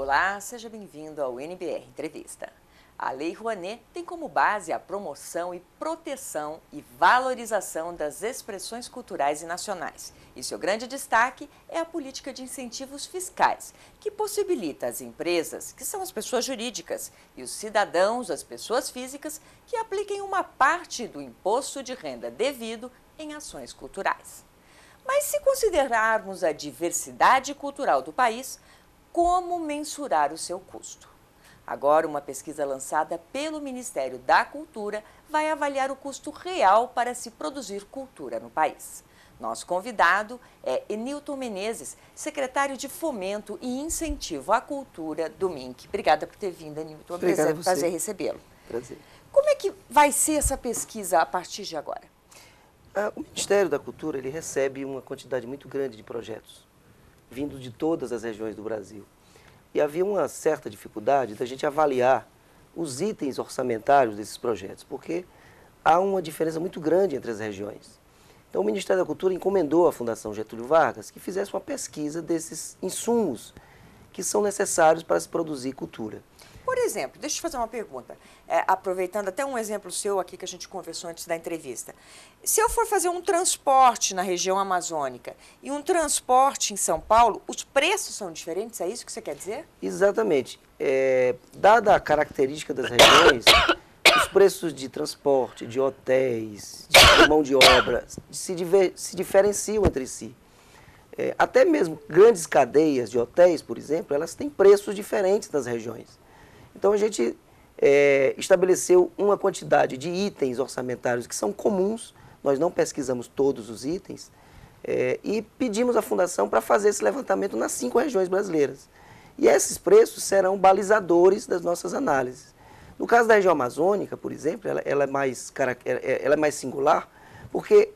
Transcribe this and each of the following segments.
Olá, seja bem-vindo ao NBR Entrevista. A Lei Rouanet tem como base a promoção e proteção e valorização das expressões culturais e nacionais. E seu grande destaque é a política de incentivos fiscais, que possibilita às empresas, que são as pessoas jurídicas, e os cidadãos, as pessoas físicas, que apliquem uma parte do imposto de renda devido em ações culturais. Mas se considerarmos a diversidade cultural do país, como mensurar o seu custo? Agora, uma pesquisa lançada pelo Ministério da Cultura vai avaliar o custo real para se produzir cultura no país. Nosso convidado é Enilton Menezes, secretário de Fomento e Incentivo à Cultura do MINC. Obrigada por ter vindo, Enilton. É um prazer recebê-lo. Prazer. Como é que vai ser essa pesquisa a partir de agora? O Ministério da Cultura ele recebe uma quantidade muito grande de projetos, vindo de todas as regiões do Brasil. E havia uma certa dificuldade da gente avaliar os itens orçamentários desses projetos, porque há uma diferença muito grande entre as regiões. Então, o Ministério da Cultura encomendou à Fundação Getúlio Vargas que fizesse uma pesquisa desses insumos que são necessários para se produzir cultura. Por exemplo, deixa eu te fazer uma pergunta, aproveitando até um exemplo seu aqui que a gente conversou antes da entrevista. Se eu for fazer um transporte na região amazônica e um transporte em São Paulo, os preços são diferentes? É isso que você quer dizer? Exatamente. Dada a característica das regiões, os preços de transporte, de hotéis, de mão de obra, se diferenciam entre si. Até mesmo grandes cadeias de hotéis, por exemplo, elas têm preços diferentes nas regiões. Então, a gente estabeleceu uma quantidade de itens orçamentários que são comuns, nós não pesquisamos todos os itens, e pedimos à Fundação para fazer esse levantamento nas 5 regiões brasileiras. E esses preços serão balizadores das nossas análises. No caso da região amazônica, por exemplo, ela é mais singular, porque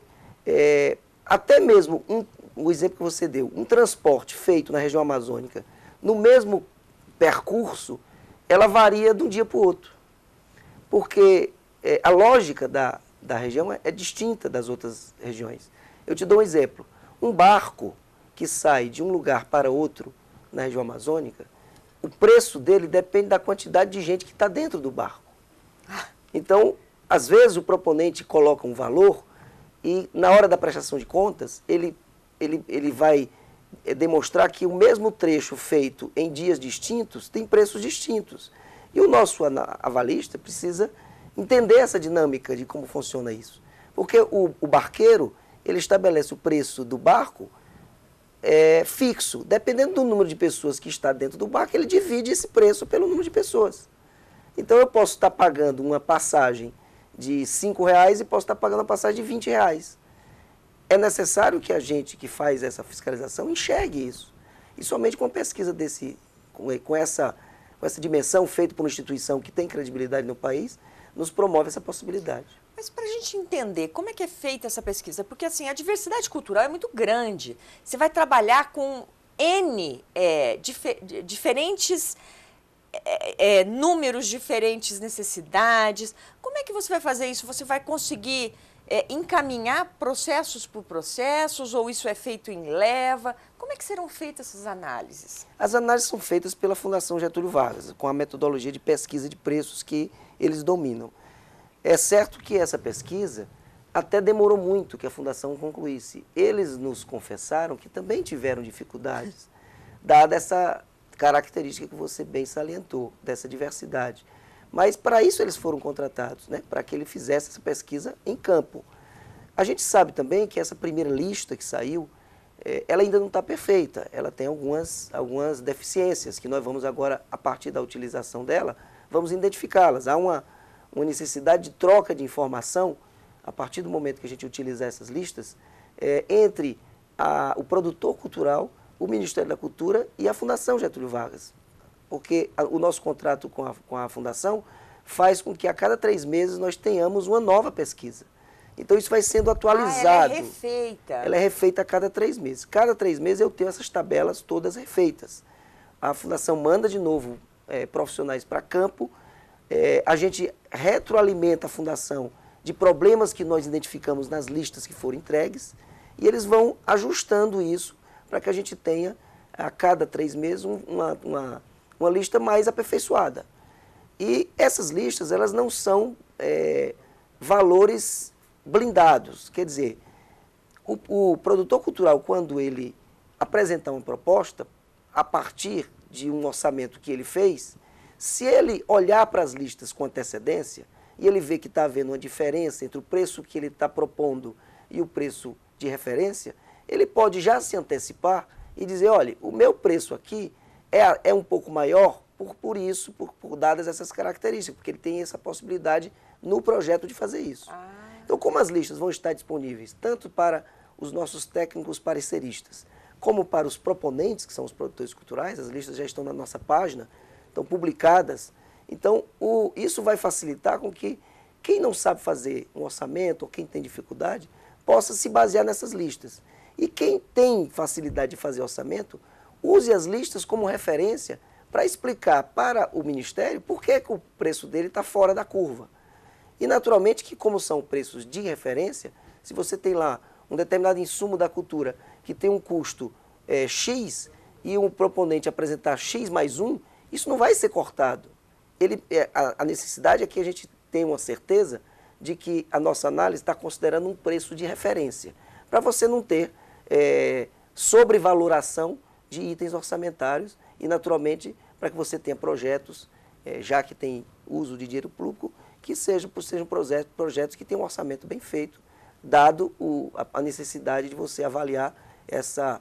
até mesmo o exemplo que você deu, um transporte feito na região amazônica, no mesmo percurso, ela varia de um dia para o outro, porque a lógica da região é distinta das outras regiões. Eu te dou um exemplo. Um barco que sai de um lugar para outro na região amazônica, o preço dele depende da quantidade de gente que está dentro do barco. Então, às vezes o proponente coloca um valor e na hora da prestação de contas, ele vai demonstrar que o mesmo trecho feito em dias distintos tem preços distintos. E o nosso avalista precisa entender essa dinâmica de como funciona isso. Porque o barqueiro, ele estabelece o preço do barco fixo. Dependendo do número de pessoas que está dentro do barco, ele divide esse preço pelo número de pessoas. Então eu posso estar pagando uma passagem de R$5 e posso estar pagando uma passagem de R$20. É necessário que a gente que faz essa fiscalização enxergue isso. E somente com a pesquisa com essa dimensão feita por uma instituição que tem credibilidade no país, nos promove essa possibilidade. Mas para a gente entender como é que é feita essa pesquisa, porque assim, a diversidade cultural é muito grande. Você vai trabalhar com N diferentes números, diferentes necessidades. Como é que você vai fazer isso? Você vai conseguir encaminhar processos por processos, ou isso é feito em leva? Como é que serão feitas essas análises? As análises são feitas pela Fundação Getúlio Vargas, com a metodologia de pesquisa de preços que eles dominam. É certo que essa pesquisa até demorou muito que a Fundação concluísse. Eles nos confessaram que também tiveram dificuldades, dada essa característica que você bem salientou, dessa diversidade. Mas para isso eles foram contratados, né? Para que ele fizesse essa pesquisa em campo. A gente sabe também que essa primeira lista que saiu, ela ainda não está perfeita, ela tem algumas deficiências que nós vamos agora, a partir da utilização dela, vamos identificá-las. Há uma necessidade de troca de informação, a partir do momento que a gente utilizar essas listas, entre o produtor cultural, o Ministério da Cultura e a Fundação Getúlio Vargas. Porque o nosso contrato com a Fundação faz com que a cada 3 meses nós tenhamos uma nova pesquisa. Então isso vai sendo atualizado. Ela é refeita. Ela é refeita a cada 3 meses. Cada 3 meses eu tenho essas tabelas todas refeitas. A Fundação manda de novo profissionais para campo, a gente retroalimenta a Fundação de problemas que nós identificamos nas listas que foram entregues, e eles vão ajustando isso para que a gente tenha, a cada 3 meses, uma uma lista mais aperfeiçoada. E essas listas, elas não são valores blindados. Quer dizer, o produtor cultural, quando ele apresentar uma proposta, a partir de um orçamento que ele fez, se ele olhar para as listas com antecedência e ele vê que está havendo uma diferença entre o preço que ele está propondo e o preço de referência, ele pode já se antecipar e dizer, olha, o meu preço aqui é um pouco maior por isso, por dadas essas características, porque ele tem essa possibilidade no projeto de fazer isso. Então, como as listas vão estar disponíveis tanto para os nossos técnicos pareceristas, como para os proponentes, que são os produtores culturais, as listas já estão na nossa página, estão publicadas. Então, isso vai facilitar com que quem não sabe fazer um orçamento ou quem tem dificuldade possa se basear nessas listas. E quem tem facilidade de fazer orçamento, use as listas como referência para explicar para o Ministério por que o preço dele está fora da curva. E, naturalmente, que como são preços de referência, se você tem lá um determinado insumo da cultura que tem um custo X e um proponente apresentar X mais 1, isso não vai ser cortado. A necessidade é que a gente tenha uma certeza de que a nossa análise está considerando um preço de referência, para você não ter sobrevaloração de itens orçamentários e, naturalmente, para que você tenha projetos, já que tem uso de dinheiro público, que sejam projetos que tenham um orçamento bem feito, dado a necessidade de você avaliar essa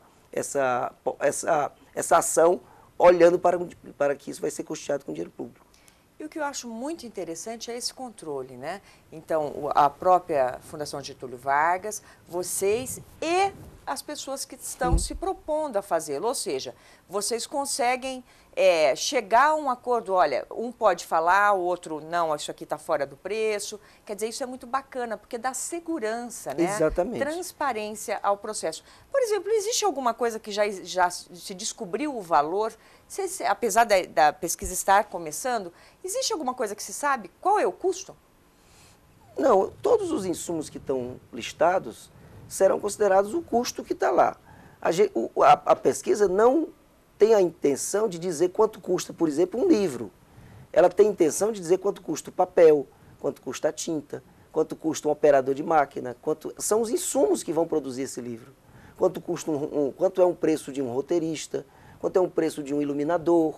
ação, olhando para que isso vai ser custeado com dinheiro público. E o que eu acho muito interessante é esse controle, né? Então, a própria Fundação Getúlio Vargas, vocês e as pessoas que estão se propondo a fazê-lo, ou seja, vocês conseguem chegar a um acordo, olha, um pode falar, o outro não, isso aqui está fora do preço, quer dizer, isso é muito bacana, porque dá segurança, né? Exatamente. Transparência ao processo. Por exemplo, existe alguma coisa que já se descobriu o valor, apesar da pesquisa estar começando, existe alguma coisa que se sabe? Qual é o custo? Não, todos os insumos que estão listados serão considerados o custo que está lá. A pesquisa não tem a intenção de dizer quanto custa, por exemplo, um livro. Ela tem a intenção de dizer quanto custa o papel, quanto custa a tinta, quanto custa um operador de máquina, são os insumos que vão produzir esse livro. Quanto é um preço de um roteirista, quanto é um preço de um iluminador.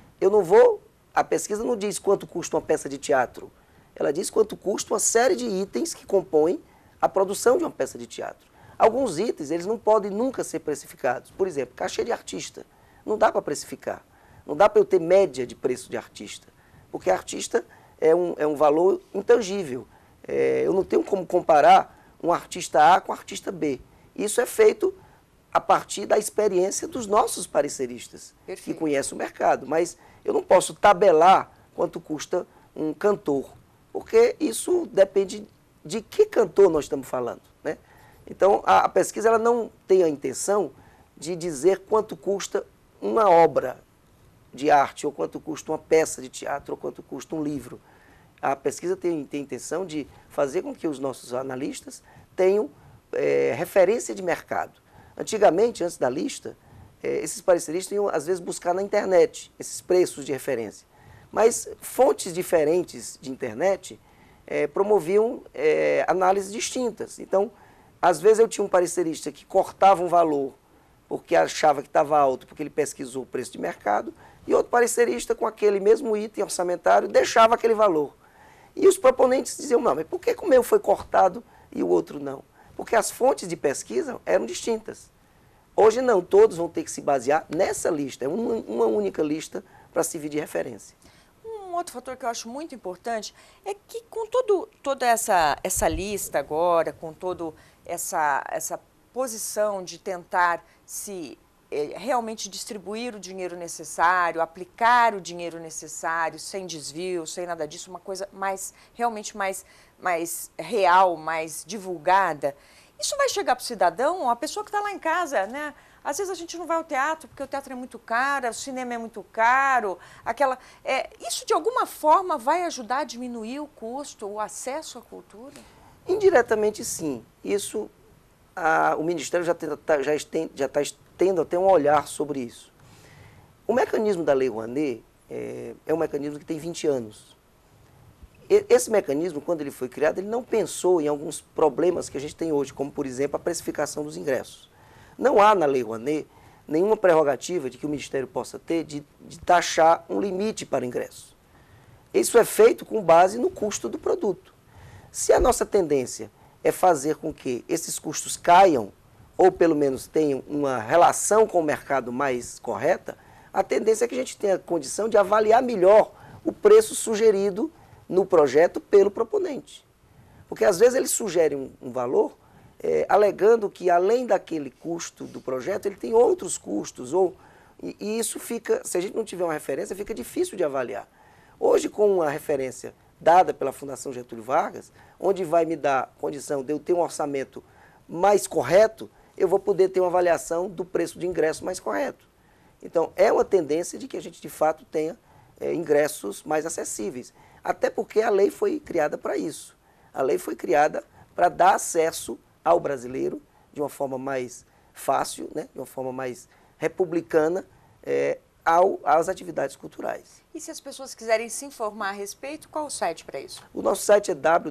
A pesquisa não diz quanto custa uma peça de teatro. Ela diz quanto custa uma série de itens que compõem a produção de uma peça de teatro. Alguns itens, eles não podem nunca ser precificados. Por exemplo, cachê de artista. Não dá para precificar. Não dá para eu ter média de preço de artista. Porque artista é um valor intangível. Eu não tenho como comparar um artista A com um artista B. Isso é feito a partir da experiência dos nossos pareceristas, que conhecem o mercado. Mas eu não posso tabelar quanto custa um cantor, porque isso depende de que cantor nós estamos falando, né? Então, a pesquisa ela não tem a intenção de dizer quanto custa uma obra de arte, ou quanto custa uma peça de teatro, ou quanto custa um livro. A pesquisa tem a intenção de fazer com que os nossos analistas tenham referência de mercado. Antigamente, antes da lista, esses pareceristas iam, às vezes, buscar na internet esses preços de referência. Mas fontes diferentes de internet promoviam análises distintas. Então, às vezes eu tinha um parecerista que cortava um valor porque achava que estava alto, porque ele pesquisou o preço de mercado, e outro parecerista com aquele mesmo item orçamentário deixava aquele valor. E os proponentes diziam, não, mas por que o meu foi cortado e o outro não? Porque as fontes de pesquisa eram distintas. Hoje não, todos vão ter que se basear nessa lista, é uma única lista para servir de referência. Um outro fator que eu acho muito importante é que com toda essa lista agora, com toda essa posição de tentar realmente distribuir o dinheiro necessário, aplicar o dinheiro necessário, sem desvio, sem nada disso, uma coisa realmente mais real, mais divulgada, isso vai chegar para o cidadão, a pessoa que está lá em casa, né? Às vezes a gente não vai ao teatro porque o teatro é muito caro, o cinema é muito caro, isso de alguma forma vai ajudar a diminuir o custo, o acesso à cultura? Indiretamente sim. Isso, o Ministério já está tendo até um olhar sobre isso. O mecanismo da Lei Rouanet é um mecanismo que tem 20 anos. Esse mecanismo, quando ele foi criado, ele não pensou em alguns problemas que a gente tem hoje, como, por exemplo, a precificação dos ingressos. Não há na Lei Rouanet nenhuma prerrogativa de que o Ministério possa ter de taxar um limite para o ingresso. Isso é feito com base no custo do produto. Se a nossa tendência é fazer com que esses custos caiam, ou pelo menos tenham uma relação com o mercado mais correta, a tendência é que a gente tenha a condição de avaliar melhor o preço sugerido no projeto pelo proponente. Porque às vezes ele sugere um valor alegando que além daquele custo do projeto, ele tem outros custos, e isso fica, se a gente não tiver uma referência, fica difícil de avaliar. Hoje, com uma referência dada pela Fundação Getúlio Vargas, onde vai me dar condição de eu ter um orçamento mais correto, eu vou poder ter uma avaliação do preço de ingresso mais correto. Então, é uma tendência de que a gente, de fato, tenha ingressos mais acessíveis. Até porque a lei foi criada para isso. A lei foi criada para dar acesso ao brasileiro de uma forma mais fácil, né, de uma forma mais republicana, às atividades culturais. E se as pessoas quiserem se informar a respeito, qual o site para isso? O nosso site é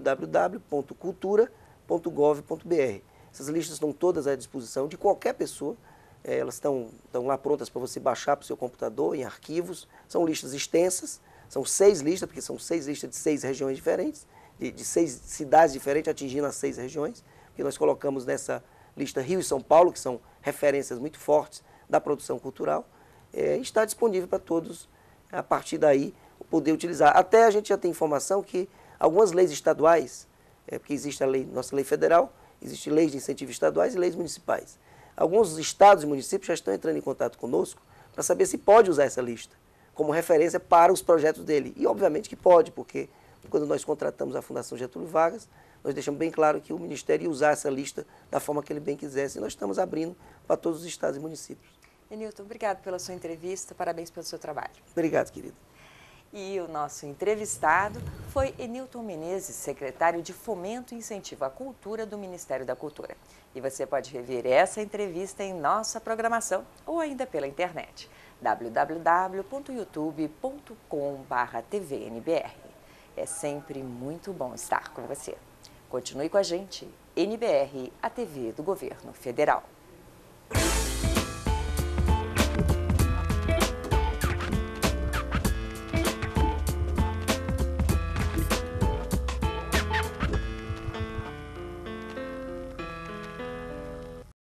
www.cultura.gov.br. Essas listas estão todas à disposição de qualquer pessoa. Elas estão lá prontas para você baixar para o seu computador, em arquivos. São listas extensas, são 6 listas, porque são 6 listas de 6 regiões diferentes, de 6 cidades diferentes, atingindo as 6 regiões. Que nós colocamos nessa lista Rio e São Paulo, que são referências muito fortes da produção cultural. Está disponível para todos, a partir daí, poder utilizar. Até a gente já tem informação que algumas leis estaduais, porque existe a nossa lei federal, existem leis de incentivo estaduais e leis municipais. Alguns estados e municípios já estão entrando em contato conosco para saber se pode usar essa lista como referência para os projetos dele. E obviamente que pode, porque quando nós contratamos a Fundação Getúlio Vargas, nós deixamos bem claro que o Ministério ia usar essa lista da forma que ele bem quisesse, e nós estamos abrindo para todos os estados e municípios. Enilton, obrigado pela sua entrevista, parabéns pelo seu trabalho. Obrigado, querido. E o nosso entrevistado foi Enilton Menezes, secretário de Fomento e Incentivo à Cultura do Ministério da Cultura. E você pode rever essa entrevista em nossa programação ou ainda pela internet, www.youtube.com/tvnbr. É sempre muito bom estar com você. Continue com a gente, NBR, a TV do Governo Federal.